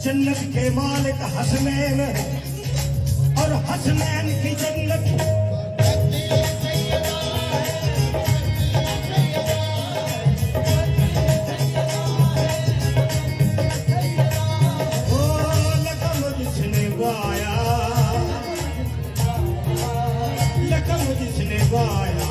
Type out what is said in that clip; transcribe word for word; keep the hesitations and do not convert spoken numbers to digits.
जन्नत के मालिक हसनैन और हसनैन की जन्नत ओ लकम जिसने वाया लकम जिसने वाया